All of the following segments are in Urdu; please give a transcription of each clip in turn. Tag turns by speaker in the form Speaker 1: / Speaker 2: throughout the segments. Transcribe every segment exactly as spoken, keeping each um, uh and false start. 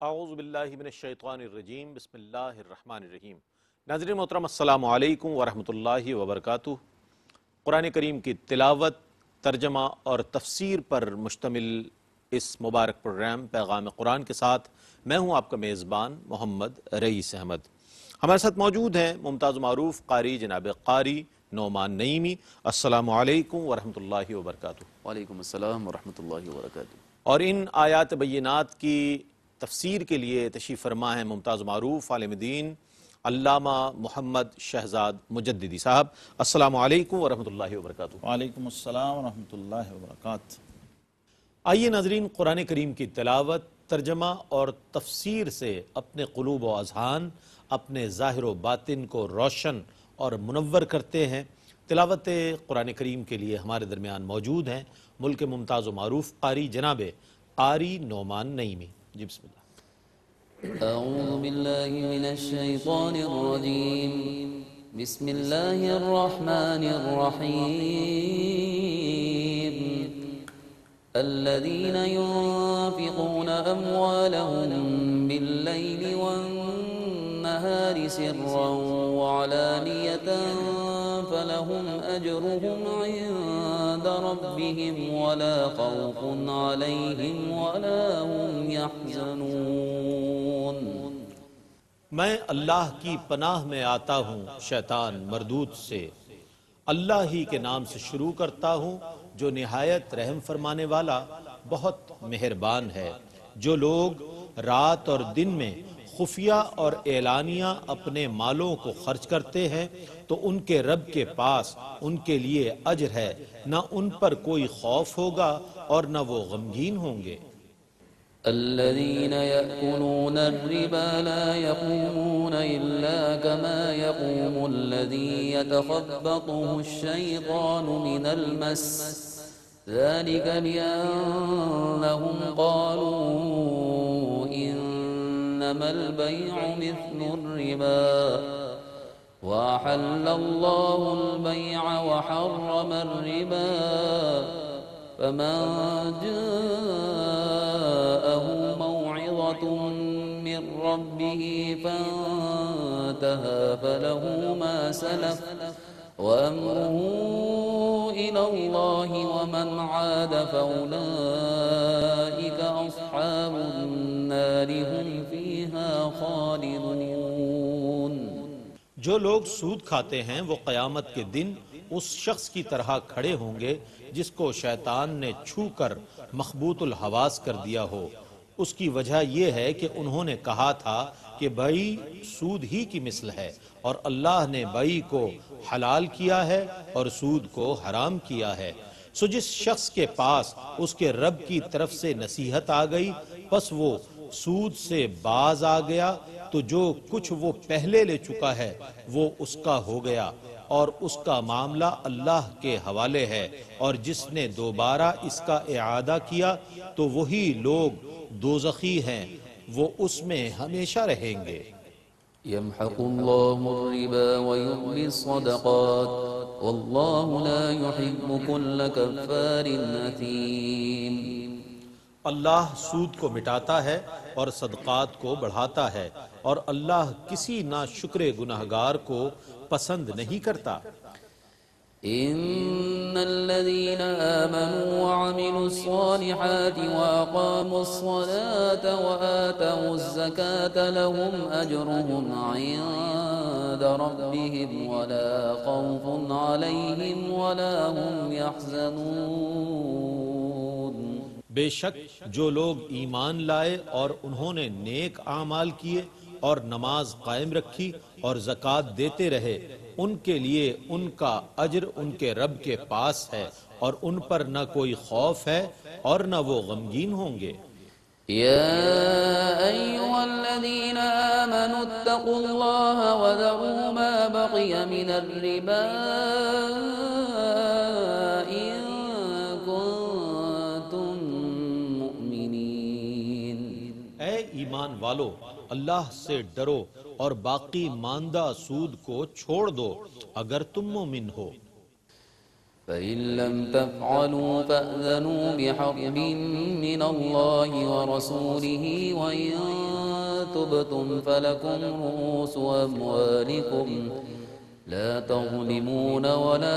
Speaker 1: اعوذ باللہ من الشیطان الرجیم بسم اللہ الرحمن الرحیم۔ ناظرین محترم السلام علیکم ورحمۃ اللہ وبرکاتہ۔ قرآن کریم کی تلاوت، ترجمہ اور تفسیر پر مشتمل اس مبارک پروگرام پیغام قرآن کے ساتھ میں ہوں آپ کا میزبان محمد رئیس احمد۔ ہمارے ساتھ موجود ہیں ممتاز و معروف قاری جناب قاری نعمان نعیمی۔ السلام علیکم ورحمۃ اللہ وبرکاتہ۔
Speaker 2: وعلیکم السلام ورحمۃ اللہ وبرکاتہ۔
Speaker 1: اور ان آیات بینات کی تفسیر کے لیے تشریف فرما ہے ممتاز و معروف عالم دین علامہ محمد شہزاد مجددی صاحب۔ السلام علیکم ورحمۃ اللہ وبرکاتہ۔
Speaker 3: وعلیکم السلام ورحمۃ اللہ وبرکاتہ۔
Speaker 1: آئیے ناظرین، قرآن کریم کی تلاوت، ترجمہ اور تفسیر سے اپنے قلوب و اذہان، اپنے ظاہر و باطن کو روشن اور منور کرتے ہیں۔ تلاوت قرآن کریم کے لیے ہمارے درمیان موجود ہیں ملک ممتاز و معروف قاری جناب قاری نعمان نعیمی۔ جی بسم اللہ۔
Speaker 2: اعوذ باللہ من الشیطان الرجیم، بسم اللہ الرحمن الرحیم۔ الذین ينفقون اموالهم باللیل والنہار سرا وعلانیة فلهم اجرهم عند ربهم ولا خوف عليهم ولا هم يحزنون۔
Speaker 1: میں اللہ کی پناہ میں آتا ہوں شیطان مردود سے۔ اللہ ہی کے نام سے شروع کرتا ہوں جو نہایت رحم فرمانے والا بہت مہربان ہے۔ جو لوگ رات اور دن میں خفیہ اور اعلانیہ اپنے مالوں کو خرچ کرتے ہیں تو ان کے رب کے پاس ان کے لیے اجر ہے، نہ ان پر کوئی خوف ہوگا اور نہ وہ غمگین ہوں گے۔
Speaker 2: الذين يأكلون الربا لا يقومون إلا كما يقوم الذي يتخبطه الشيطان من المس، ذلك بأنهم قالوا إنما البيع مثل الربا وأحل الله البيع وحرم الربا، فمن جاءه موعظة من ربه فانتهى فله ما سلف وأمره إلى الله ومن عاد فأولئك أصحاب النار هم فيها خالدون۔
Speaker 1: جو لوگ سود کھاتے ہیں وہ قیامت کے دن اس شخص کی طرح کھڑے ہوں گے جس کو شیطان نے چھو کر مخبوط الحواس کر دیا ہو۔ اس کی وجہ یہ ہے کہ انہوں نے کہا تھا کہ بیع سود ہی کی مثل ہے، اور اللہ نے بیع کو حلال کیا ہے اور سود کو حرام کیا ہے۔ سو جس شخص کے پاس اس کے رب کی طرف سے نصیحت آ گئی پس وہ سود سے باز آ گیا تو جو کچھ وہ پہلے لے چکا ہے وہ اس کا ہو گیا اور اس کا معاملہ اللہ کے حوالے ہے، اور جس نے دوبارہ اس کا اعادہ کیا تو وہی لوگ دوزخی ہیں، وہ اس میں ہمیشہ رہیں گے۔
Speaker 2: يمحق الله الربا ويربي الصدقات والله لا يحب كل كفار أثيم۔
Speaker 1: اللہ سود کو مٹاتا ہے اور صدقات کو بڑھاتا ہے، اور اللہ کسی ناشکر گناہگار کو پسند نہیں کرتا۔
Speaker 2: ان الذين آمنوا وعملوا الصالحات واقاموا الصلاة وآتوا الزكاة لهم اجرهم عند ربهم ولا خوف عليهم ولا هم يحزنون۔
Speaker 1: بے شک جو لوگ ایمان لائے اور انہوں نے نیک اعمال کیے اور نماز قائم رکھی اور زکوٰۃ دیتے رہے، ان کے لیے ان کا اجر ان کے رب کے پاس ہے، اور ان پر نہ کوئی خوف ہے اور نہ وہ غمگین ہوں گے۔
Speaker 2: يا أيها الذين آمنوا اتقوا الله وذروا ما بقي من الربا إن كنتم مؤمنين۔
Speaker 1: اے ایمان والو، اللہ سے ڈرو اور باقی ماندہ سود کو چھوڑ دو اگر تم مومن ہو۔
Speaker 2: فإن لم تفعلوا فأذنوا بحرب من الله ورسوله وإن تبتم فلكم رؤوس أموالكم لا تظلمون ولا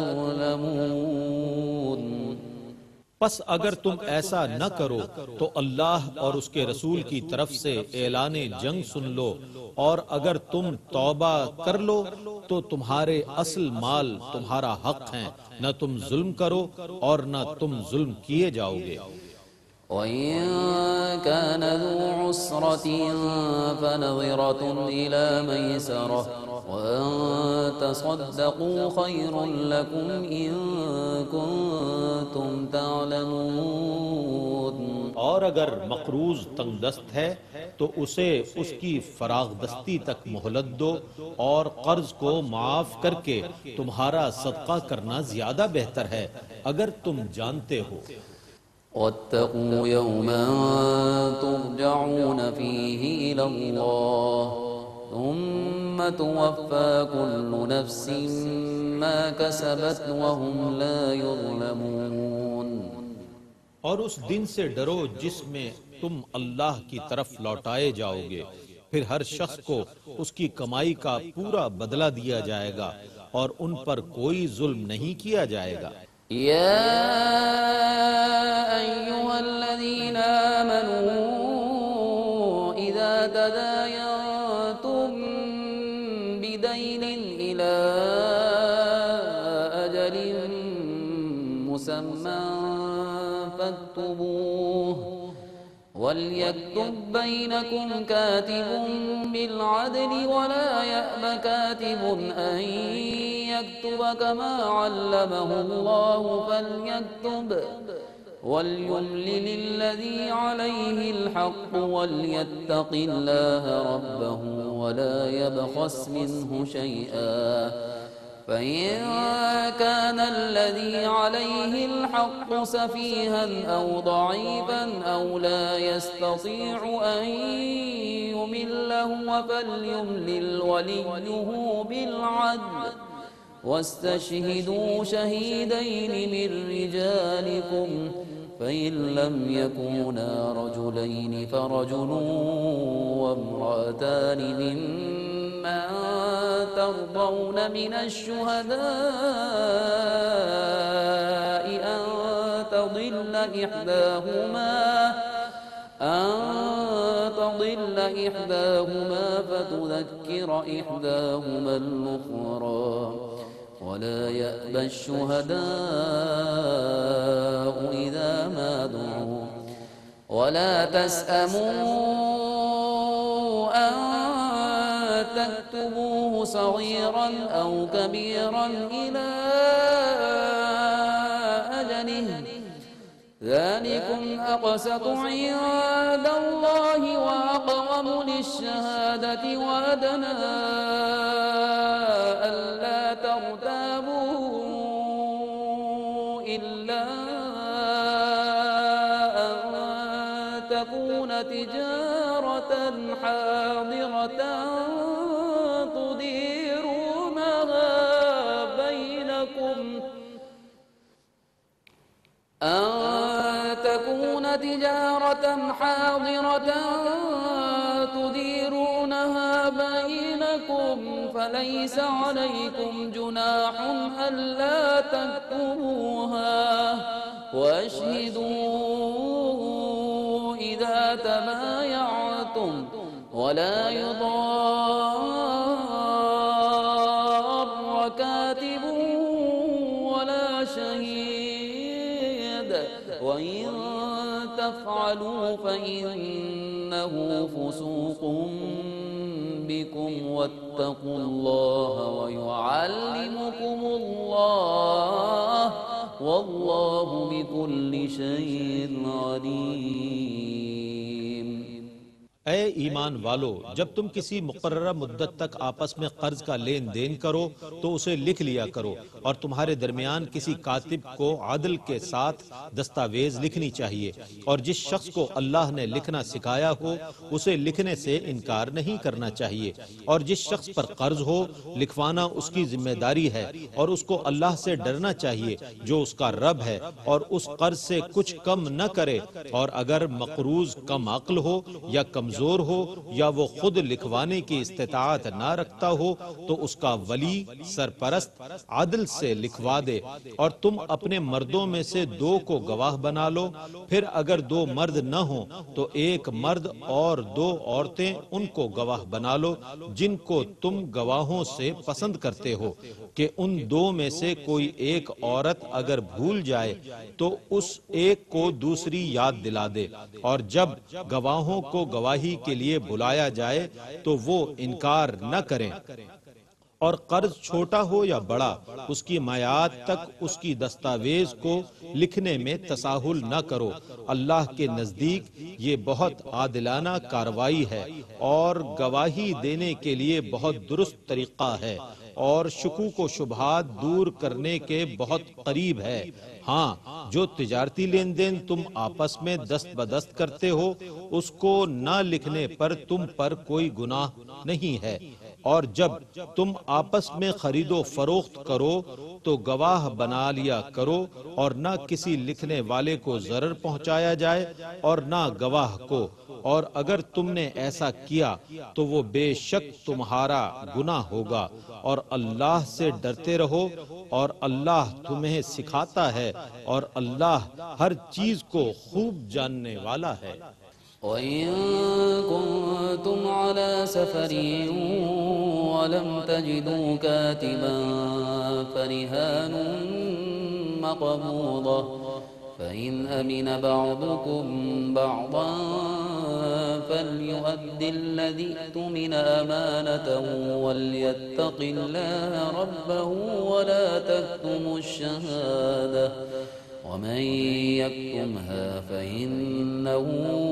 Speaker 2: تظلمون۔
Speaker 1: پس اگر تم ایسا نہ کرو تو اللہ اور اس کے رسول کی طرف سے اعلان جنگ سن لو، اور اگر تم توبہ کر لو تو تمہارے اصل مال تمہارا حق ہیں، نہ تم ظلم کرو اور نہ تم ظلم کیے جاؤ گے۔
Speaker 2: وَإِن كَانَ ذُو عُسْرَةٍ فَنَظِرَةٌ إِلَى مَيْسَرَةٍ وَأَن تَصَدَّقُوا خَيْرٌ لَكُمْ إِن كُنتُمْ تَعْلَمُونَ۔
Speaker 1: اور اگر مقروض تنگ دست ہے تو اسے اس کی فراغ دستی تک مہلت دو، اور قرض کو معاف کر کے تمہارا صدقہ کرنا زیادہ بہتر ہے اگر تم جانتے ہو۔
Speaker 2: واتقوا يوما ترجعون فيه إلى الله ثم توفى كل نفس ما كسبت وهم لا يظلمون۔
Speaker 1: اور اس دن سے ڈرو جس میں تم اللہ کی طرف لوٹائے جاؤ گے، پھر ہر شخص کو اس کی کمائی کا پورا بدلہ دیا جائے گا اور ان پر کوئی ظلم نہیں کیا جائے گا۔
Speaker 2: يا أيها الذين آمنوا إذا تداينتم بدين إلى أجل مسمى فاكتبوه وليكتب بينكم كاتب بالعدل ولا يأب كاتب أن يكتب كما علمه الله فليكتب وليملل الذي عليه الحق وليتق الله ربه ولا يبخس منه شيئا، فإن كان الذي عليه الحق سفيها أو ضعيفا أو لا يستطيع أن يمل هو فليملل وليه بالعدل واستشهدوا شهيدين من رجالكم فإن لم يكونا رجلين فرجل وامرأتان ممن ترضون من الشهداء أن تضل إحداهما أن تضل إحداهما فتذكر إحداهما الأخرى ولا يأبى الشهداء إذا ما دعوا ولا تسأموا أن تكتبوه صغيرا أو كبيرا إلى أجله ذلكم أقسط عند الله وأقوم للشهادة وأدنى ألا ترتابوا إلا أن تكون تجارة حاضرة تديرونها بينكم أن تكون تجارة حاضرة تديرونها بينكم فليس عليكم جناح ألا تكتبوها وأشهدوا إذا تبايعتم ولا يضار كاتب ولا شهيد وإن تفعلوا فإنه فسوق بكم واتقوا الله ويعلمكم الله والله بكل شيء عليم۔
Speaker 1: اے ایمان والو، جب تم کسی مقررہ مدت تک آپس میں قرض کا لین دین کرو تو اسے لکھ لیا کرو، اور تمہارے درمیان کسی کاتب کو عدل کے ساتھ دستاویز لکھنی چاہیے، اور جس شخص کو اللہ نے لکھنا سکھایا ہو اسے لکھنے سے انکار نہیں کرنا چاہیے، اور جس شخص پر قرض ہو لکھوانا اس کی ذمہ داری ہے، اور اس کو اللہ سے ڈرنا چاہیے جو اس کا رب ہے، اور اس قرض سے کچھ کم نہ کرے، اور اگر مقروض کم عقل ہو یا کمزور ہو یا وہ خود لکھوانے کی استطاعت نہ رکھتا ہو تو اس کا ولی سرپرست عدل سے لکھوا دے، اور تم اپنے مردوں میں سے دو کو گواہ بنا لو، پھر اگر دو مرد نہ ہوں تو ایک مرد اور دو عورتیں ان کو گواہ بنا لو جن کو تم گواہوں سے پسند کرتے ہو، کہ ان دو میں سے کوئی ایک عورت اگر بھول جائے تو اس ایک کو دوسری یاد دلا دے، اور جب گواہوں کو گواہی کے لیے بلایا جائے تو وہ انکار نہ کریں، اور قرض چھوٹا ہو یا بڑا اس کی میعاد تک اس کی دستاویز کو لکھنے میں تساہل نہ کرو، اللہ کے نزدیک یہ بہت عادلانہ کاروائی ہے اور گواہی دینے کے لیے بہت درست طریقہ ہے، اور شکوک و شبہات دور کرنے کے بہت قریب ہے۔ ہاں، جو تجارتی لین دین تم آپس میں دست بدست کرتے ہو اس کو نہ لکھنے پر تم پر کوئی گناہ نہیں ہے، اور جب تم آپس میں خرید و فروخت کرو تو گواہ بنا لیا کرو، اور نہ کسی لکھنے والے کو ضرر پہنچایا جائے اور نہ گواہ کو، اور اگر تم نے ایسا کیا تو وہ بے شک تمہارا گناہ ہوگا، اور اللہ سے ڈرتے رہو، اور اللہ تمہیں سکھاتا ہے، اور اللہ ہر چیز کو خوب جاننے والا ہے۔
Speaker 2: وَإِن كُنتُمْ عَلَى سَفَرٍ وَلَمْ تَجِدُوا كَاتِبًا فَرِهَانٌ مَّقْبُوضَةٌ فَإِنْ أَمِنَ بَعْضُكُمْ بَعْضًا فَلْيُؤَدِّ الَّذِي اؤْتُمِنَ أَمَانَتَهُ وَلْيَتَّقِ اللَّهَ رَبَّهُ وَلَا تَكْتُمُوا الشَّهَادَةَ ومن يكتمها فإنه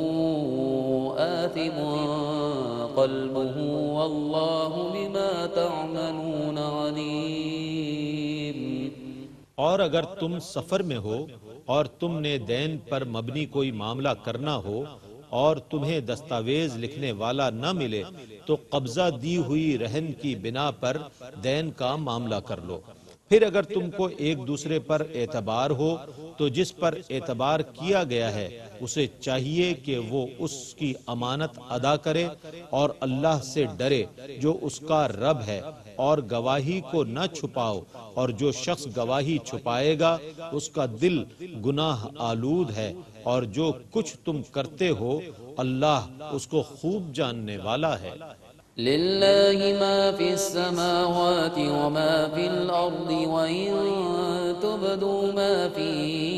Speaker 2: آثم قلبه والله بما تعملون عليم۔
Speaker 1: اور اگر تم سفر میں ہو اور تم نے دین پر مبنی کوئی معاملہ کرنا ہو اور تمہیں دستاویز لکھنے والا نہ ملے تو قبضہ دی ہوئی رہن کی بنا پر دین کا معاملہ کر لو۔ پھر اگر تم کو ایک دوسرے پر اعتبار ہو تو جس پر اعتبار کیا گیا ہے اسے چاہیے کہ وہ اس کی امانت ادا کرے اور اللہ سے ڈرے جو اس کا رب ہے، اور گواہی کو نہ چھپاؤ، اور جو شخص گواہی چھپائے گا اس کا دل گناہ آلود ہے، اور جو کچھ تم کرتے ہو اللہ اس کو خوب جاننے والا ہے۔
Speaker 2: لله ما في السماوات وما في الأرض وإن تبدوا ما في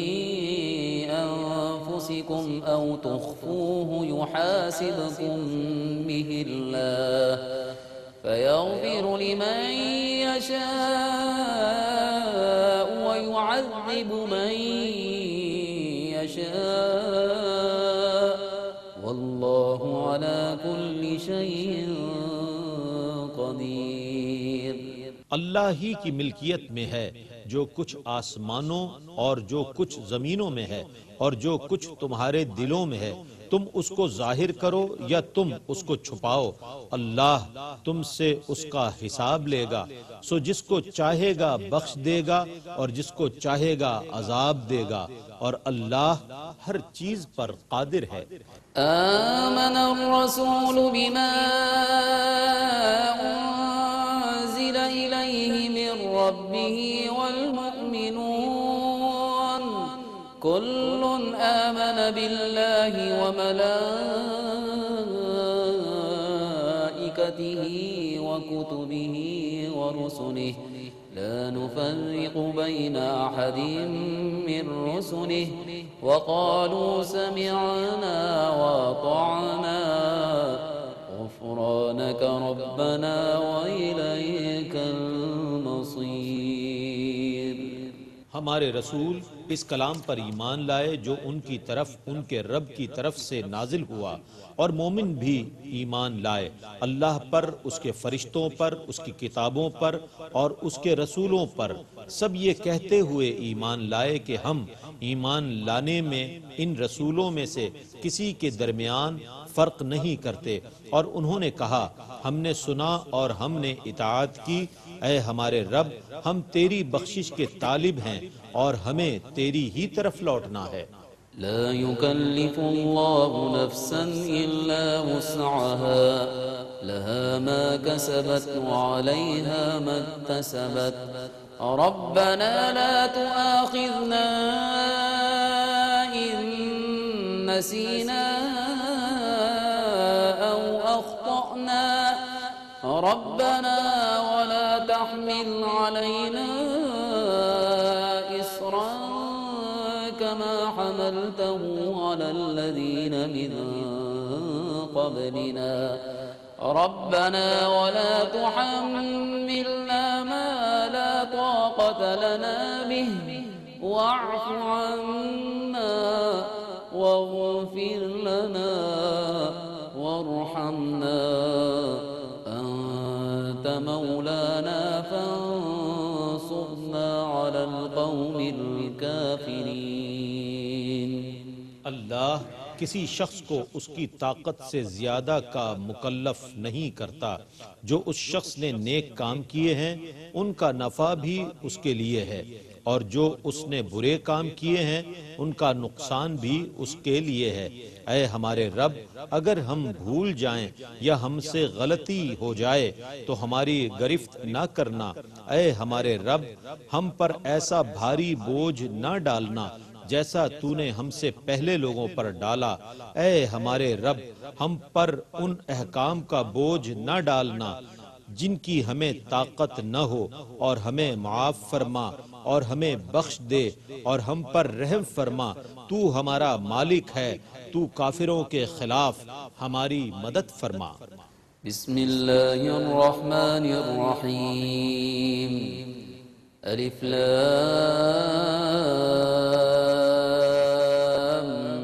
Speaker 2: أنفسكم أو تخفوه يحاسبكم به الله فيغفر لمن يشاء ويعذب من يشاء والله على كل شيء قدیر۔
Speaker 1: اللہ ہی کی ملکیت میں ہے جو کچھ آسمانوں اور جو کچھ زمینوں میں ہے، اور جو کچھ تمہارے دلوں میں ہے، تم اس کو ظاہر کرو یا تم اس کو چھپاؤ، اللہ تم سے اس کا حساب لے گا، سو جس کو چاہے گا بخش دے گا اور جس کو چاہے گا عذاب دے گا، اور اللہ ہر چیز پر قادر ہے۔
Speaker 2: آمن الرسول بما انزل الیہ من ربہ والمؤمنون کل آمن باللہ وملائکتہ وکتبہ ورسلہ لا نفرق بين أحد من رسله وقالوا سمعنا وأطعنا غفرانك ربنا وإليك المصير۔
Speaker 1: ہمارے رسول اس کلام پر ایمان لائے جو ان کی طرف ان کے رب کی طرف سے نازل ہوا، اور مومن بھی ایمان لائے اللہ پر، اس کے فرشتوں پر، اس کی کتابوں پر اور اس کے رسولوں پر، سب یہ کہتے ہوئے ایمان لائے کہ ہم ایمان لانے میں ان رسولوں میں سے کسی کے درمیان فرق نہیں کرتے، اور انہوں نے کہا ہم نے سنا اور ہم نے اطاعت کی، اے ہمارے رب ہم تیری بخشش کے طالب ہیں اور ہمیں تیری ہی طرف لوٹنا ہے۔
Speaker 2: لا يكلف الله نفسا إلا وسعها لها ما كسبت وعليها ما اكتسبت ربنا لا تؤاخذنا إن نسينا أو أخطأنا ربنا ولا تحمل علينا إصرا كما حملته على الذين من قبلنا ربنا ولا تحملنا ما لا طاقة لنا به واعف عنا واغفر لنا وارحمنا أنت مولانا فانصرنا على القوم الكافرين۔
Speaker 1: اللہ کسی شخص کو اس کی طاقت سے زیادہ کا مکلف نہیں کرتا، جو اس شخص نے نیک کام کیے ہیں ان کا نفع بھی اس کے لیے ہے، اور جو اس نے برے کام کیے ہیں ان کا نقصان بھی اس کے لیے ہے۔ اے ہمارے رب اگر ہم بھول جائیں یا ہم سے غلطی ہو جائے تو ہماری گرفت نہ کرنا، اے ہمارے رب ہم پر ایسا بھاری بوجھ نہ ڈالنا جیسا تو نے ہم سے پہلے لوگوں پر ڈالا، اے ہمارے رب ہم پر ان احکام کا بوجھ نہ ڈالنا جن کی ہمیں طاقت نہ ہو، اور ہمیں معاف فرما اور ہمیں بخش دے اور ہم پر رحم فرما، تو ہمارا مالک ہے، تو کافروں کے خلاف ہماری مدد فرما۔
Speaker 2: بسم اللہ الرحمن الرحیم الف لام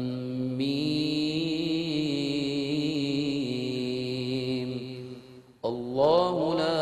Speaker 2: میم اللہ لا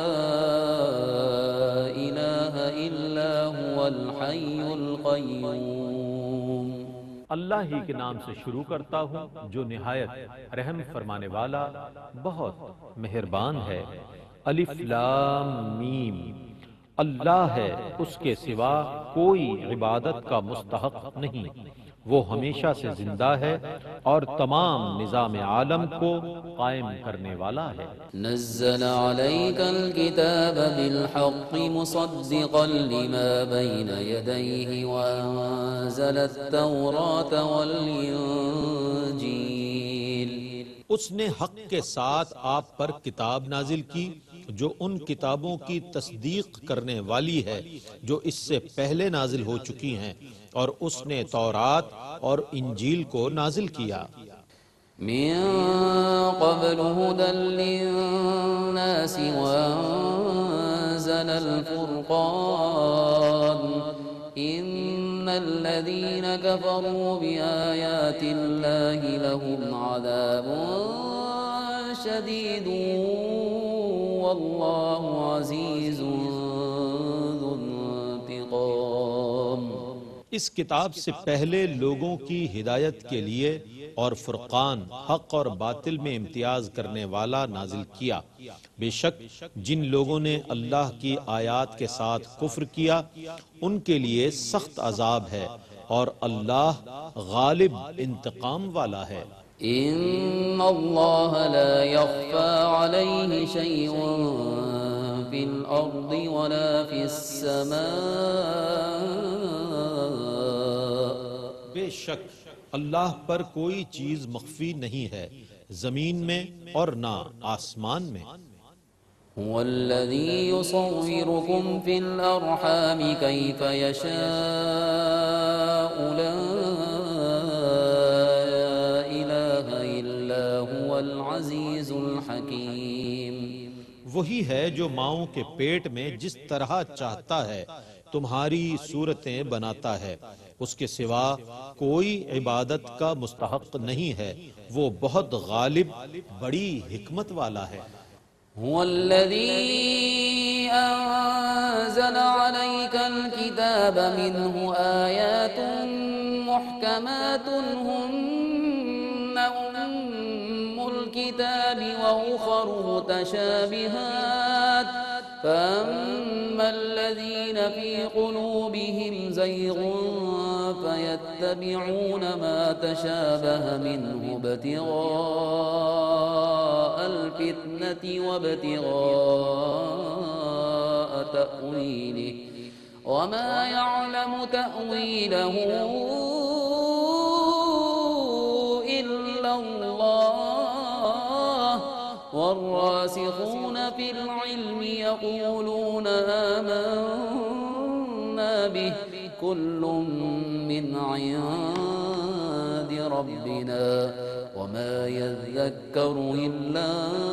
Speaker 2: الہ الا هو الحی القیوم۔
Speaker 1: اللہ ہی کے نام سے شروع کرتا ہوں جو نہایت رحم فرمانے والا بہت مہربان ہے۔ الف لام میم، اللہ ہے، اس کے سوا کوئی عبادت کا مستحق نہیں، وہ ہمیشہ سے زندہ ہے اور تمام نظام عالم کو قائم کرنے والا ہے۔
Speaker 2: نزل عليك الكتاب بالحق مصدقا لما بين يديه وأنزل التوراة والإنجيل۔
Speaker 1: اس نے حق کے ساتھ آپ پر کتاب نازل کی جو ان کتابوں کی تصدیق کرنے والی ہے جو اس سے پہلے نازل ہو چکی ہیں، اور اس نے تورات اور انجیل کو نازل کیا۔
Speaker 2: من قبل هدى للناس وأنزل الفرقان إن الذين كفروا بآيات الله لهم عذاب شديد والله عزيز ذو انتقام۔
Speaker 1: اس کتاب سے پہلے لوگوں کی ہدایت کے لیے اور فرقان حق اور باطل میں امتیاز کرنے والا نازل کیا، بے شک جن لوگوں نے اللہ کی آیات کے ساتھ کفر کیا ان کے لیے سخت عذاب ہے، اور اللہ غالب انتقام والا ہے۔
Speaker 2: ان اللہ لا يخفى عليه شيء في الارض ولا في السماء۔
Speaker 1: بے شک اللہ پر کوئی چیز مخفی نہیں ہے، زمین میں اور نہ آسمان میں۔
Speaker 2: هو الذي يصوركم في الأرحام كيف يشاء لا إله إلا هو العزيز الحكيم۔
Speaker 1: وہی ہے جو ماؤں کے پیٹ میں جس طرح چاہتا ہے تمہاری صورتیں بناتا ہے، اس کے سوا کوئی عبادت کا مستحق نہیں ہے، وہ بہت غالب بڑی حکمت والا ہے۔
Speaker 2: هو الذي أنزل عليك الكتاب منه آيات محكمات هن أم الكتاب وأخر متشابهات فأما الذين في قلوبهم زيغ فيتبعون ما تشابه منه ابتغاء الفتنة وابتغاء تأويله وما يعلم تأويله إلا الله والراسخون في العلم يقولون آمنا به كل من عند ربنا وما يذكر إلا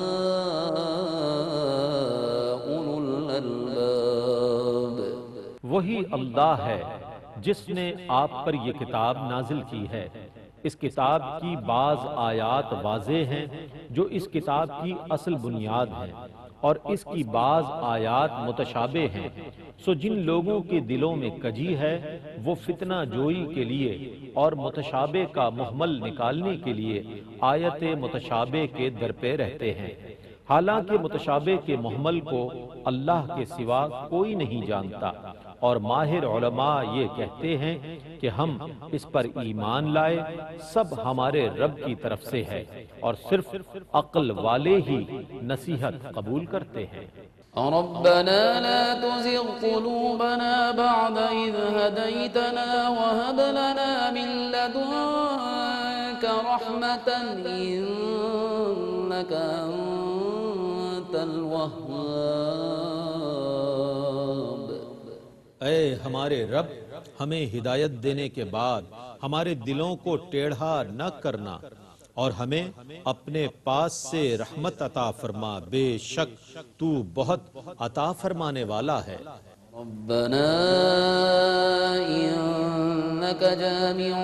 Speaker 2: أولو الألباب۔
Speaker 1: وہی اللہ ہے جس نے آپ پر یہ کتاب نازل کی ہے، اس کتاب کی بعض آیات واضح ہیں جو اس کتاب کی اصل بنیاد ہیں، اور اس کی بعض آیات متشابہ ہیں، سو جن لوگوں کے دلوں میں کجی ہے وہ فتنہ جوئی کے لیے اور متشابہ کا محمل نکالنے کے لیے آیت متشابہ کے در پہ رہتے ہیں، حالانکہ متشابہ کے محمل کو اللہ کے سوا کوئی نہیں جانتا، اور ماہر علماء یہ کہتے ہیں کہ ہم اس پر ایمان لائے سب ہمارے رب کی طرف سے ہے، اور صرف عقل والے ہی نصیحت قبول کرتے ہیں۔
Speaker 2: ربنا لا تزغ قلوبنا بعد إذ هديتنا وهب لنا من لدنك رحمة إنك أنت الوهاب۔
Speaker 1: اے ہمارے رب، ہمیں ہدایت دینے کے بعد ہمارے دلوں کو ٹیڑھا نہ کرنا، اور ہمیں اپنے پاس سے رحمت عطا فرما، بے شک تو بہت عطا فرمانے والا ہے۔
Speaker 2: ربنا إنك جامع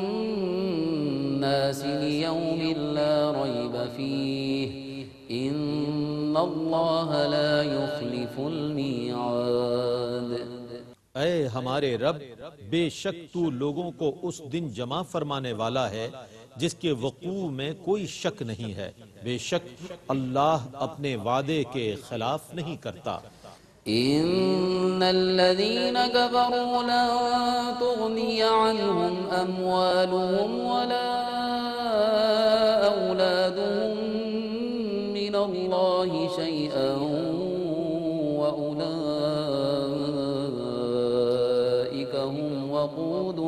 Speaker 2: الناس ليوم لا ريب فيه إن الله لا يخلف الميعاد۔
Speaker 1: اے ہمارے رب، بے شک تو لوگوں کو اس دن جمع فرمانے والا ہے جس کے وقوع میں کوئی شک نہیں ہے، بے شک اللہ اپنے وعدے کے خلاف نہیں کرتا۔
Speaker 2: إن الذين كفروا لن تغني عنهم أموالهم ولا أولادهم من الله شيئا وأولئك هم وقود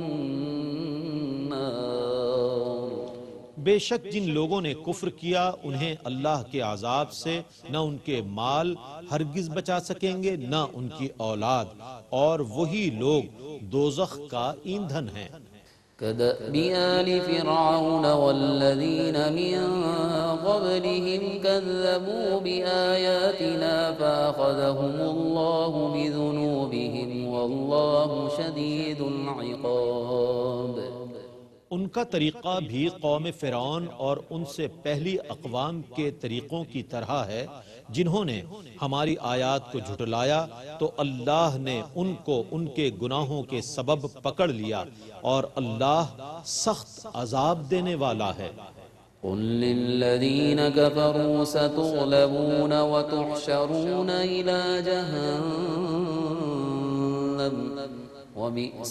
Speaker 2: النار۔
Speaker 1: بے شک جن لوگوں نے کفر کیا انہیں اللہ کے عذاب سے نہ ان کے مال ہرگز بچا سکیں گے نہ ان کی اولاد، اور وہی لوگ دوزخ کا ایندھن ہیں۔
Speaker 2: كدأب آل فرعون والذين من قبلهم كذبوا بآياتنا فأخذهم الله بذنوبهم والله شديد العقاب۔
Speaker 1: ان کا طریقہ بھی قوم فرعون اور ان سے پہلی اقوام کے طریقوں کی طرح ہے، جنہوں نے ہماری آیات کو جھٹلایا تو اللہ نے ان کو ان کے گناہوں کے سبب پکڑ لیا، اور اللہ سخت عذاب دینے والا ہے۔
Speaker 2: قل للذين كفروا ستغلبون وتحشرون إلى جهنم وبئس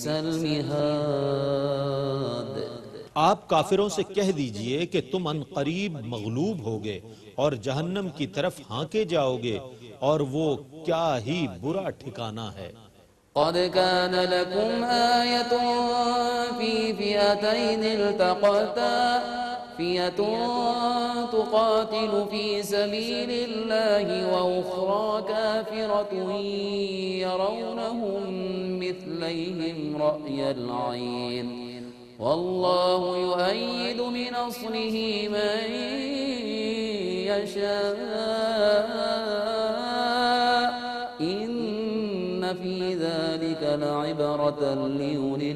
Speaker 2: المہاد۔
Speaker 1: آپ کافروں سے کہہ دیجئے کہ تم ان قریب مغلوب ہوگے اور جہنم کی طرف ہانکے جاؤ گے، اور وہ کیا ہی برا ٹھکانہ ہے۔
Speaker 2: قد كان لكم آية في فئتين التقتا فئة تقاتل في سبيل الله وأخرى كافرة يرونهم مثليهم رأي العين والله يؤيد بنصره من يشاء إن إن في ذلك لعبرة لأولي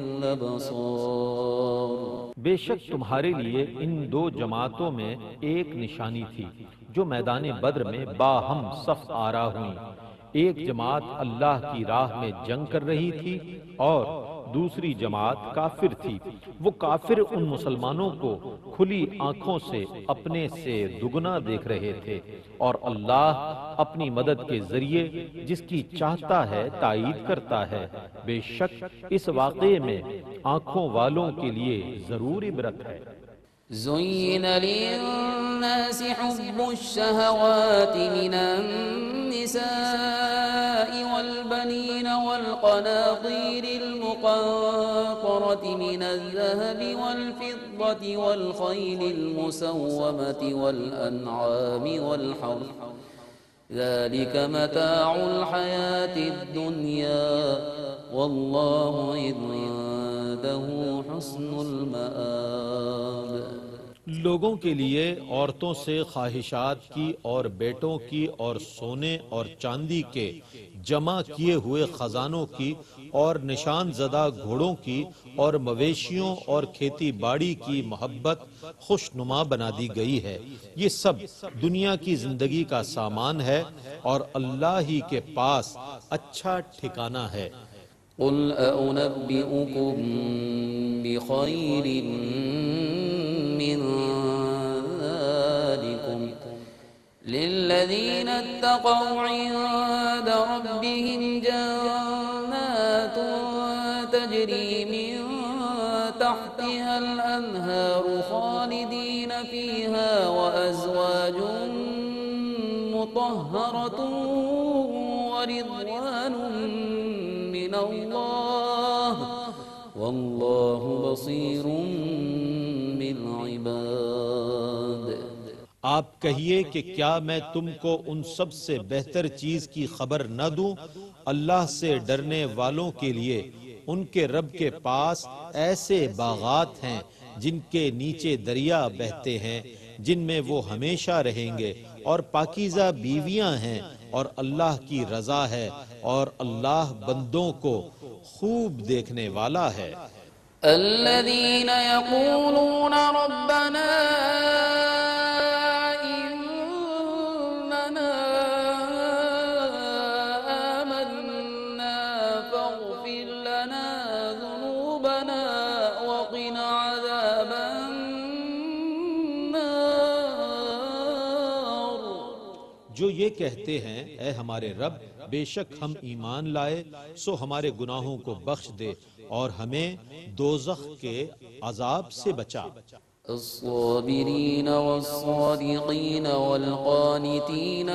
Speaker 2: الأبصار
Speaker 1: بے شک تمہارے لیے ان دو جماعتوں میں ایک نشانی تھی جو میدان بدر میں باہم صف آرا ہوئیں۔ ایک جماعت اللہ کی راہ میں جنگ کر رہی تھی اور دوسری جماعت کافر تھی۔ وہ کافر ان مسلمانوں کو کھلی آنکھوں سے اپنے سے دگنا دیکھ رہے تھے، اور اللہ اپنی مدد کے ذریعے جس کی چاہتا ہے تائید کرتا ہے۔ بے شک اس واقعے میں آنکھوں والوں کے لیے ضرور عبرت ہے۔
Speaker 2: زين للناس حب الشهوات من النساء والبنين والقناطير المقنطرة من الذهب والفضة والخيل المسومة والأنعام والحرث ذلك متاع الحياة الدنيا والله عنده حسن المآب۔
Speaker 1: لوگوں کے لیے عورتوں سے خواہشات کی اور بیٹوں کی اور سونے اور چاندی کے جمع کیے ہوئے خزانوں کی اور نشان زدہ گھوڑوں کی اور مویشیوں اور کھیتی باڑی کی محبت خوش نما بنا دی گئی ہے۔ یہ سب دنیا کی زندگی کا سامان ہے اور اللہ ہی کے پاس اچھا ٹھکانہ ہے۔
Speaker 2: قل أنبئكم بخير من ذلكم للذين اتقوا عند ربهم جنات تجري من تحتها الأنهار خالدين فيها وأزواج مطهرة ورضوان من الله والله بصير بالعباد۔
Speaker 1: آپ کہیے کہ کیا میں تم کو ان سب سے بہتر چیز کی خبر نہ دوں؟ اللہ سے ڈرنے والوں کے لیے ان کے رب کے پاس ایسے باغات ہیں جن کے نیچے دریا بہتے ہیں، جن میں وہ ہمیشہ رہیں گے، اور پاکیزہ بیویاں ہیں، اور اللہ کی رضا ہے، اور اللہ بندوں کو خوب دیکھنے والا ہے۔
Speaker 2: الذين يقولون ربنا إننا آمنا فاغفر لنا ذنوبنا وقنا عذاب النار۔
Speaker 1: جو یہ کہتے ہیں اے ہمارے رب، بے شک ہم ایمان لائے سو ہمارے گناہوں کو بخش دے اور ہمیں دوزخ کے عذاب سے بچا۔
Speaker 2: الصابرين والصادقين والقانتين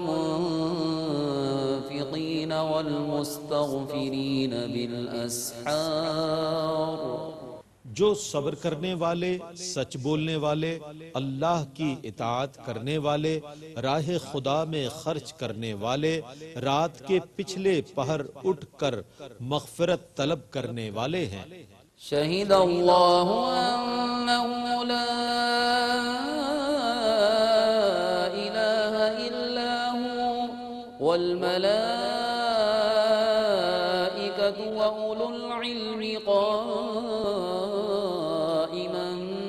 Speaker 2: والمنفقين والمستغفرين بالأسحار۔
Speaker 1: جو صبر کرنے والے، سچ بولنے والے، اللہ کی اطاعت کرنے والے، راہ خدا میں خرچ کرنے والے، رات کے پچھلے پہر اٹھ کر مغفرت طلب کرنے والے ہیں۔
Speaker 2: شہد اللہ انہ لا الہ الا ہوا والملائکۃ واولو العلم قائما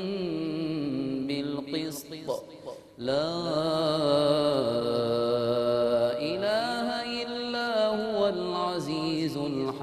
Speaker 2: بالقسط لا الہ الا هو العزیز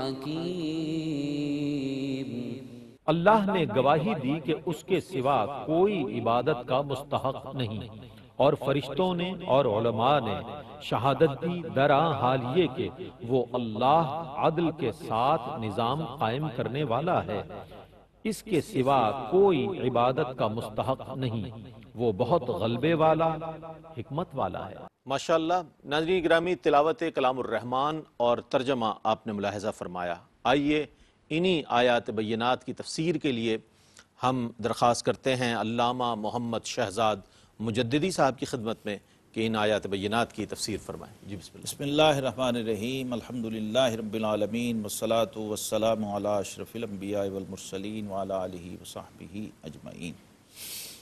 Speaker 2: الحکیم۔
Speaker 1: اللہ نے گواہی دی کہ اس کے سوا کوئی عبادت کا مستحق نہیں، اور فرشتوں نے اور علماء نے شہادت دی درآں حال یہ کہ وہ اللہ عدل کے ساتھ نظام قائم کرنے والا ہے، اس کے سوا کوئی عبادت کا مستحق نہیں، وہ بہت غلبے والا، حکمت والا ہے۔ ماشاءاللہ۔ ناظرین گرامی، تلاوت کلام الرحمن اور ترجمہ آپ نے ملاحظہ فرمایا۔ آئیے انہی آیات بینات کی تفسیر کے لیے ہم درخواست کرتے ہیں علامہ محمد شہزاد مجددی صاحب کی خدمت میں کہ ان آیات بینات کی تفسیر فرمائیں۔ جی بسم اللہ۔
Speaker 3: بسم اللہ الرحمن الرحیم، الحمدللہ رب العالمین، والصلاة والسلام علی اشرف الانبیاء والمرسلین وعلی آلہ وصحبہ اجمعین۔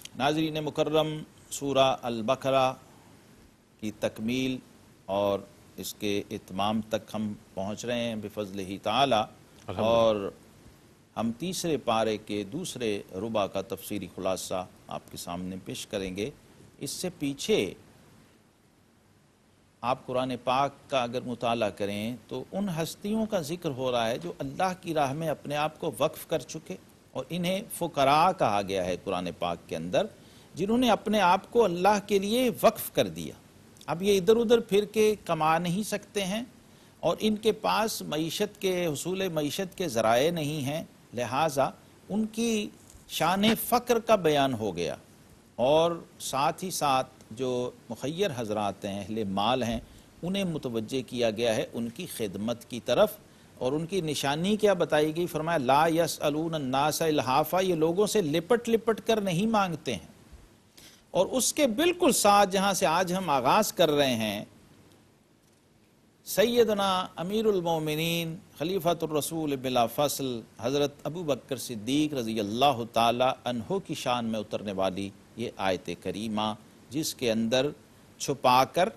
Speaker 3: ناظرین مکرم، سورہ البقرہ کی تکمیل اور اس کے اتمام تک ہم پہنچ رہے ہیں بفضلہ تعالی، اور ہم تیسرے پارے کے دوسرے ربع کا تفسیری خلاصہ آپ کے سامنے پیش کریں گے۔ اس سے پیچھے آپ قرآن پاک کا اگر مطالعہ کریں تو ان ہستیوں کا ذکر ہو رہا ہے جو اللہ کی راہ میں اپنے آپ کو وقف کر چکے، اور انہیں فقراء کہا گیا ہے قرآن پاک کے اندر، جنہوں نے اپنے آپ کو اللہ کے لیے وقف کر دیا۔ اب یہ ادھر ادھر پھر کے کما نہیں سکتے ہیں، اور ان کے پاس معیشت کے حصول معیشت کے ذرائع نہیں ہیں، لہٰذا ان کی شان فقر کا بیان ہو گیا، اور ساتھ ہی ساتھ جو مخیر حضرات ہیں، اہل مال ہیں، انہیں متوجہ کیا گیا ہے ان کی خدمت کی طرف، اور ان کی نشانی کیا بتائی گئی؟ فرمایا لا یسألون الناس الحافا، یہ لوگوں سے لپٹ لپٹ کر نہیں مانگتے ہیں۔ اور اس کے بالکل ساتھ جہاں سے آج ہم آغاز کر رہے ہیں، سیدنا امیر المومنین خلیفۃ الرسول بلا فصل حضرت ابو بکر صدیق رضی اللہ تعالی عنہ کی شان میں اترنے والی یہ آیت کریمہ، جس کے اندر چھپا کر،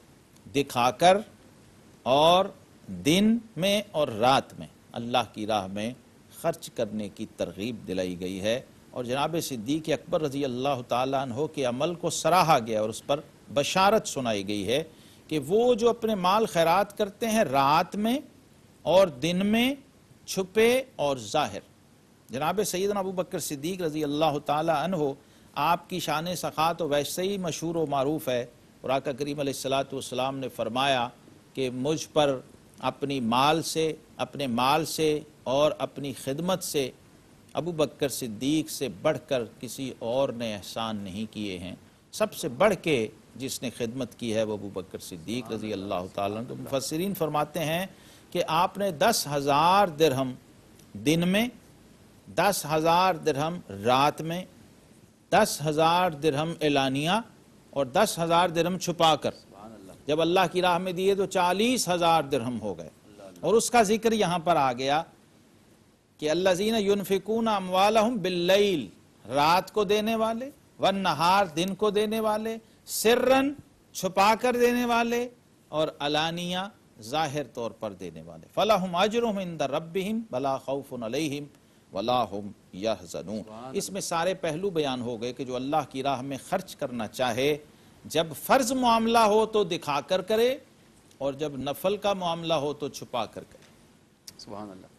Speaker 3: دکھا کر، اور دن میں اور رات میں اللہ کی راہ میں خرچ کرنے کی ترغیب دلائی گئی ہے، اور جناب صدیق اکبر رضی اللہ تعالیٰ عنہ کے عمل کو سراہا گیا، اور اس پر بشارت سنائی گئی ہے کہ وہ جو اپنے مال خیرات کرتے ہیں رات میں اور دن میں، چھپے اور ظاہر۔ جناب سیدنا ابو بکر صدیق رضی اللہ تعالیٰ عنہ، آپ کی شان سخا تو ویسے ہی مشہور و معروف ہے، اور آقا کریم علیہ الصلوۃ والسلام نے فرمایا کہ مجھ پر اپنی مال سے اپنے مال سے اور اپنی خدمت سے ابو بکر صدیق سے بڑھ کر کسی اور نے احسان نہیں کیے ہیں، سب سے بڑھ کے جس نے خدمت کی ہے وہ ابو بکر صدیق رضی اللہ تعالیٰ عنہ۔ تو مفسرین فرماتے ہیں کہ آپ نے دس ہزار درہم دن میں، دس ہزار درہم رات میں، دس ہزار درہم اعلانیہ، اور دس ہزار درہم چھپا کر جب اللہ کی راہ میں دیے تو چالیس ہزار درہم ہو گئے۔ اور اس کا ذکر یہاں پر آ گیا کہ الذین ینفقون اموالہم باللیل، رات کو دینے والے، والنہار دن کو دینے والے، سرن چھپا کر دینے والے، اور علانیہ ظاہر طور پر دینے والے، فلہم اجرہم عند ربہم ولا خوف علیہم ولا ہم یحزنون۔ اس میں سارے پہلو بیان ہو گئے کہ جو اللہ کی راہ میں خرچ کرنا چاہے، جب فرض معاملہ ہو تو دکھا کر کرے، اور جب نفل کا معاملہ ہو تو چھپا کر کرے۔
Speaker 2: سبحان اللہ۔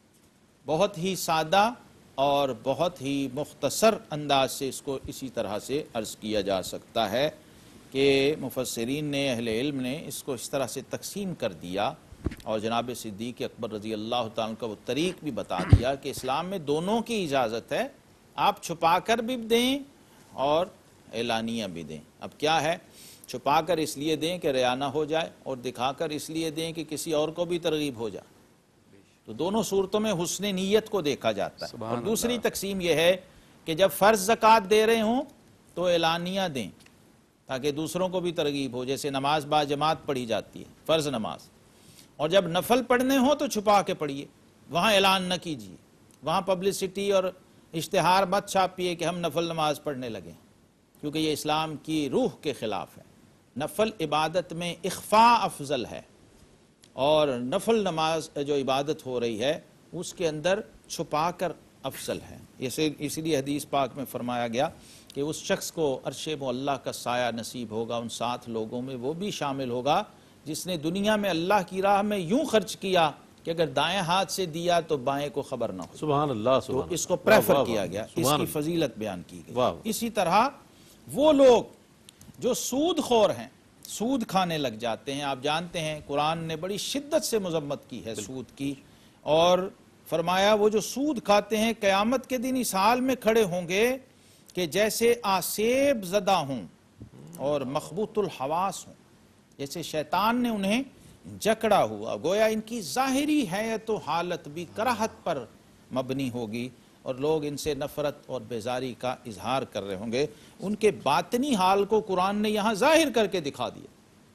Speaker 3: بہت ہی سادہ اور بہت ہی مختصر انداز سے اس کو اسی طرح سے عرض کیا جا سکتا ہے کہ مفسرین نے، اہل علم نے اس کو اس طرح سے تقسیم کر دیا، اور جناب صدیق اکبر رضی اللہ تعالیٰ کا وہ طریق بھی بتا دیا کہ اسلام میں دونوں کی اجازت ہے، آپ چھپا کر بھی دیں اور اعلانیہ بھی دیں۔ اب کیا ہے، چھپا کر اس لیے دیں کہ ریا نہ ہو جائے، اور دکھا کر اس لیے دیں کہ کسی اور کو بھی ترغیب ہو جائے، تو دونوں صورتوں میں حسن نیت کو دیکھا جاتا ہے۔ اور دوسری تقسیم یہ ہے کہ جب فرض زکوٰۃ دے رہے ہوں تو اعلانیہ دیں تاکہ دوسروں کو بھی ترغیب ہو، جیسے نماز با جماعت پڑھی جاتی ہے، فرض نماز، اور جب نفل پڑھنے ہوں تو چھپا کے پڑھیے، وہاں اعلان نہ کیجیے، وہاں پبلسٹی اور اشتہار مت چھاپیے کہ ہم نفل نماز پڑھنے لگے، کیونکہ یہ اسلام کی روح کے خلاف ہے۔ نفل عبادت میں اخفاء افضل ہے، اور نفل نماز جو عبادت ہو رہی ہے اس کے اندر چھپا کر افضل ہے۔ اسی لیے حدیث پاک میں فرمایا گیا کہ اس شخص کو عرش معلیٰ کا سایہ نصیب ہوگا، ان سات لوگوں میں وہ بھی شامل ہوگا جس نے دنیا میں اللہ کی راہ میں یوں خرچ کیا کہ اگر دائیں ہاتھ سے دیا تو بائیں کو خبر نہ ہو۔
Speaker 1: سبحان اللہ،
Speaker 3: تو
Speaker 1: سبحان
Speaker 3: اس کو
Speaker 1: اللہ،
Speaker 3: پریفر
Speaker 1: واہ،
Speaker 3: کیا
Speaker 1: واہ،
Speaker 3: گیا، اس
Speaker 1: سبحان
Speaker 3: کی
Speaker 1: اللہ۔
Speaker 3: فضیلت بیان کی گئی۔
Speaker 1: واہ۔
Speaker 3: اسی طرح وہ لوگ جو سود خور ہیں، سود کھانے لگ جاتے ہیں، آپ جانتے ہیں قرآن نے بڑی شدت سے مذمت کی ہے سود کی، اور فرمایا وہ جو سود کھاتے ہیں قیامت کے دن اس حال میں کھڑے ہوں گے کہ جیسے آسیب زدہ ہوں اور مخبوط الحواس ہوں، جیسے شیطان نے انہیں جکڑا ہوا، گویا ان کی ظاہری حیت و حالت بھی کراہت پر مبنی ہوگی، اور لوگ ان سے نفرت اور بیزاری کا اظہار کر رہے ہوں گے۔ ان کے باطنی حال کو قرآن نے یہاں ظاہر کر کے دکھا دیا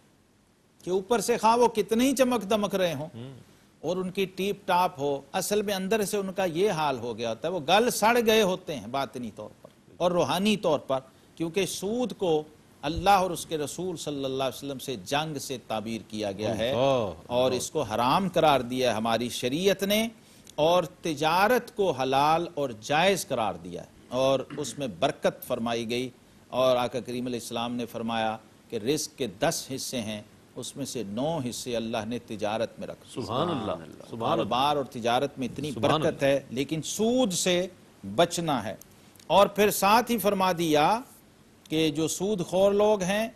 Speaker 3: کہ اوپر سے خواہ وہ کتنے ہی چمک دمک رہے ہوں اور ان کی ٹیپ ٹاپ ہو، اصل میں اندر سے ان کا یہ حال ہو گیا ہوتا ہے، وہ گل سڑ گئے ہوتے ہیں باطنی طور پر اور روحانی طور پر، کیونکہ سود کو اللہ اور اس کے رسول صلی اللہ علیہ وسلم سے جنگ سے تعبیر کیا گیا ہے
Speaker 1: اللہ،
Speaker 3: اور اس کو حرام قرار دیا ہے ہماری شریعت نے، اور تجارت کو حلال اور جائز قرار دیا ہے اور اس میں برکت فرمائی گئی، اور آقا کریم علیہ السلام نے فرمایا کہ رزق کے دس حصے ہیں، اس میں سے نو حصے اللہ نے تجارت میں رکھے۔
Speaker 1: سبحان اللہ، سبحان اللہ،
Speaker 3: کاروبار اور تجارت میں اتنی
Speaker 1: سبحان
Speaker 3: برکت ہے، لیکن سود سے بچنا ہے۔ اور پھر ساتھ ہی فرما دیا کہ جو سود خور لوگ ہیں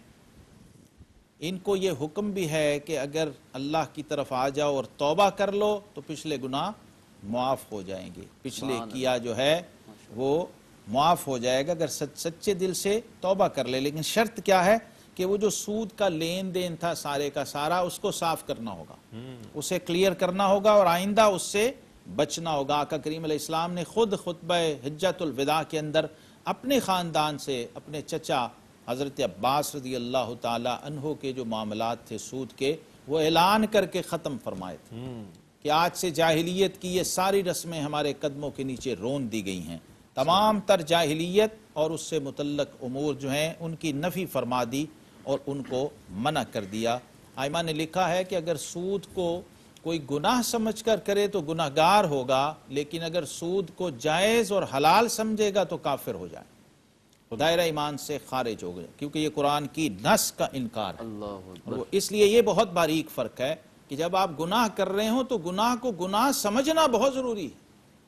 Speaker 3: ان کو یہ حکم بھی ہے کہ اگر اللہ کی طرف آ جاؤ اور توبہ کر لو تو پچھلے گناہ معاف ہو جائیں گے، پچھلے کیا جو ہے وہ معاف ہو جائے گا اگر سچے دل سے توبہ کر لے۔ لیکن شرط کیا ہے کہ وہ جو سود کا لین دین تھا سارے کا سارا اس کو صاف کرنا ہوگا، اسے کلیئر کرنا ہوگا اور آئندہ اس سے بچنا ہوگا۔ آقا کریم علیہ السلام نے خود خطبہ حجۃ الوداع کے اندر اپنے خاندان سے، اپنے چچا حضرت عباس رضی اللہ تعالی عنہ کے جو معاملات تھے سود کے، وہ اعلان کر کے ختم فرمائے تھے کہ آج سے جاہلیت کی یہ ساری رسمیں ہمارے قدموں کے نیچے رون دی گئی ہیں، تمام تر جاہلیت اور اس سے متعلق امور جو ہیں ان کی نفی فرما دی اور ان کو منع کر دیا۔ آئمہ نے لکھا ہے کہ اگر سود کو کوئی گناہ سمجھ کر کرے تو گناہ گار ہوگا، لیکن اگر سود کو جائز اور حلال سمجھے گا تو کافر ہو جائے، دائرہ ایمان سے خارج ہو گئے، کیونکہ یہ قرآن کی نص کا انکار ہے۔
Speaker 2: اللہ
Speaker 3: اور اس لیے یہ بہت باریک فرق ہے کہ جب آپ گناہ کر رہے ہوں تو گناہ کو گناہ سمجھنا بہت ضروری ہے۔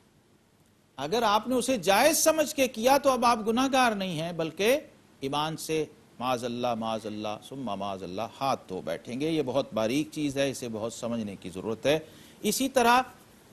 Speaker 3: اگر آپ نے اسے جائز سمجھ کے کیا تو اب آپ گناہ گار نہیں ہیں، بلکہ ایمان سے معاذ اللہ معاذ اللہ ثم معاذ اللہ ہاتھ دھو بیٹھیں گے۔ یہ بہت باریک چیز ہے، اسے بہت سمجھنے کی ضرورت ہے۔ اسی طرح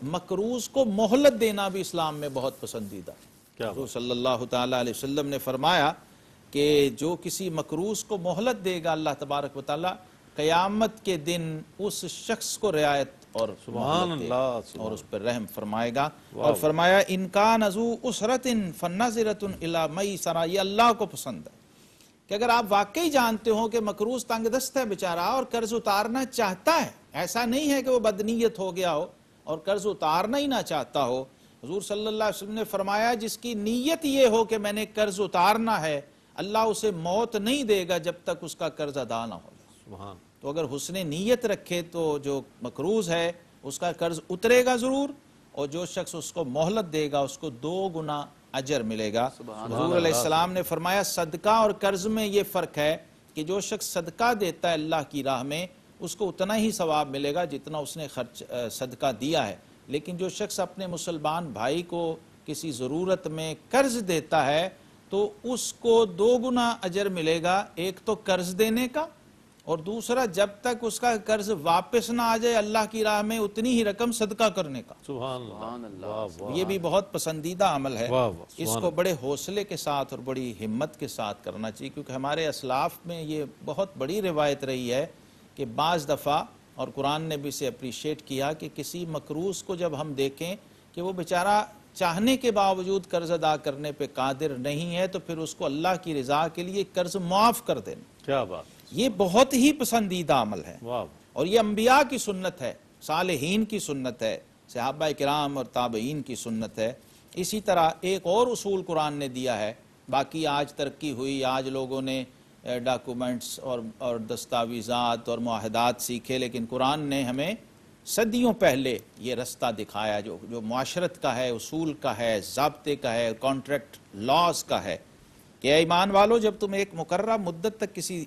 Speaker 3: مکروز کو مہلت دینا بھی اسلام میں بہت پسندیدہ ہے۔ حضور صلی اللہ تعالی علیہ وسلم نے فرمایا کہ جو کسی مکروز کو مہلت دے گا اللہ تبارک و تعالی قیامت کے دن اس شخص کو رعایت اور
Speaker 1: سبحان
Speaker 3: مہلت دے گا
Speaker 1: اللہ،
Speaker 3: اور اس پر رحم فرمائے گا۔ اور فرمایا ان کان ذو اسرۃ فنظرۃ الی میسرہ، یہ اللہ کو پسند ہے کہ اگر آپ واقعی جانتے ہو کہ مکروز تنگ دست ہے بیچارہ اور قرض اتارنا چاہتا ہے، ایسا نہیں ہے کہ وہ بدنیت ہو گیا ہو اور قرض اتارنا ہی نہ چاہتا ہو، حضور صلی اللہ علیہ وسلم نے فرمایا جس کی نیت یہ ہو کہ میں نے قرض اتارنا ہے، اللہ اسے موت نہیں دے گا جب تک اس کا قرض ادا نہ ہو جائے۔
Speaker 1: سبحان،
Speaker 3: تو اگر حسن نیت رکھے تو جو مکروز ہے اس کا قرض اترے گا ضرور، اور جو شخص اس کو مہلت دے گا اس کو دو گنا اجر ملے گا۔ حضور علیہ السلام نے فرمایا صدقہ اور قرض میں یہ فرق ہے کہ جو شخص صدقہ دیتا ہے اللہ کی راہ میں اس کو اتنا ہی ثواب ملے گا جتنا اس نے خرچ صدقہ دیا ہے، لیکن جو شخص اپنے مسلمان بھائی کو کسی ضرورت میں قرض دیتا ہے تو اس کو دو گنا اجر ملے گا، ایک تو قرض دینے کا اور دوسرا جب تک اس کا قرض واپس نہ آ جائے اللہ کی راہ میں اتنی ہی رقم صدقہ کرنے کا۔
Speaker 1: سبحان اللہ، واہ واہ،
Speaker 3: یہ بھی بہت پسندیدہ عمل ہے،
Speaker 1: واہ واہ،
Speaker 3: اس کو بڑے حوصلے کے ساتھ اور بڑی ہمت کے ساتھ کرنا چاہیے، کیونکہ ہمارے اسلاف میں یہ بہت بڑی روایت رہی ہے کہ بعض دفعہ، اور قرآن نے بھی اسے اپریشیٹ کیا، کہ کسی مکروز کو جب ہم دیکھیں کہ وہ بیچارہ چاہنے کے باوجود قرض ادا کرنے پہ قادر نہیں ہے تو پھر اس کو اللہ کی رضا کے لیے قرض معاف کر دینا،
Speaker 1: کیا بات،
Speaker 3: یہ بہت ہی پسندیدہ عمل ہے،
Speaker 1: واہ،
Speaker 3: اور یہ انبیاء کی سنت ہے، صالحین کی سنت ہے، صحابہ کرام اور تابعین کی سنت ہے۔ اسی طرح ایک اور اصول قرآن نے دیا ہے، باقی آج ترقی ہوئی، آج لوگوں نے ڈاکومنٹس اور اور دستاویزات اور معاہدات سیکھے، لیکن قرآن نے ہمیں صدیوں پہلے یہ رستہ دکھایا جو جو معاشرت کا ہے، اصول کا ہے، ضابطے کا ہے، کانٹریکٹ لاز کا ہے، کہ اے ایمان والو جب تم ایک مقررہ مدت تک کسی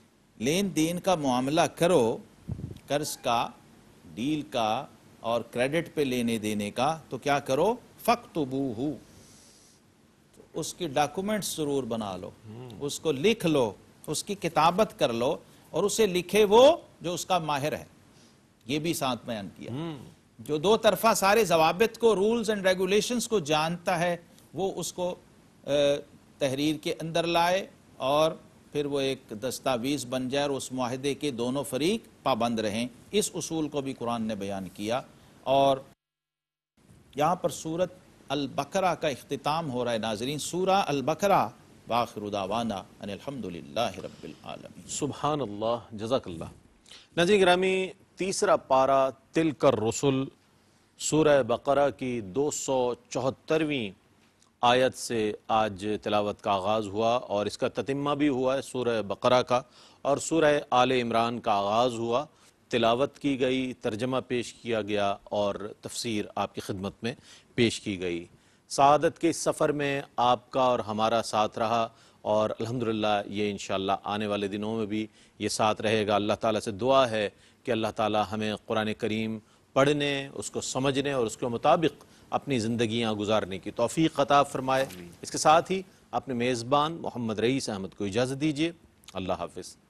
Speaker 3: لین دین کا معاملہ کرو، قرض کا، ڈیل کا اور کریڈٹ پہ لینے دینے کا، تو کیا کرو فَاكْتُبُوهُ، اس کی ڈاکومنٹس ضرور بنا لو، اس کو لکھ لو، اس کی کتابت کر لو، اور اسے لکھے وہ جو اس کا ماہر ہے، یہ بھی ساتھ بیان کیا، جو دو طرفہ سارے ضوابط کو، رولز اینڈ ریگولیشنز کو جانتا ہے، وہ اس کو تحریر کے اندر لائے اور پھر وہ ایک دستاویز بن جائے اور اس معاہدے کے دونوں فریق پابند رہیں۔ اس اصول کو بھی قرآن نے بیان کیا، اور یہاں پر سورت البقرہ کا اختتام ہو رہا ہے ناظرین، سورہ البقرہ، وآخر دعوانا ان الحمدللہ رب العالمین۔
Speaker 1: سبحان اللہ، جزاک اللہ۔ ناظرین گرامی، تیسرا پارہ تلک الرسل، سورہ بقرہ کی دو سو چوہترویں آیت سے آج تلاوت کا آغاز ہوا اور اس کا تتمہ بھی ہوا ہے سورہ بقرہ کا، اور سورہ آل عمران کا آغاز ہوا، تلاوت کی گئی، ترجمہ پیش کیا گیا اور تفسیر آپ کی خدمت میں پیش کی گئی۔ سعادت کے اس سفر میں آپ کا اور ہمارا ساتھ رہا، اور الحمدللہ یہ انشاءاللہ آنے والے دنوں میں بھی یہ ساتھ رہے گا۔ اللہ تعالیٰ سے دعا ہے کہ اللہ تعالیٰ ہمیں قرآن کریم پڑھنے، اس کو سمجھنے اور اس کے مطابق اپنی زندگیاں گزارنے کی توفیق عطا فرمائے۔ اس کے ساتھ ہی اپنے میزبان محمد رئیس احمد کو اجازت دیجیے۔ اللہ حافظ۔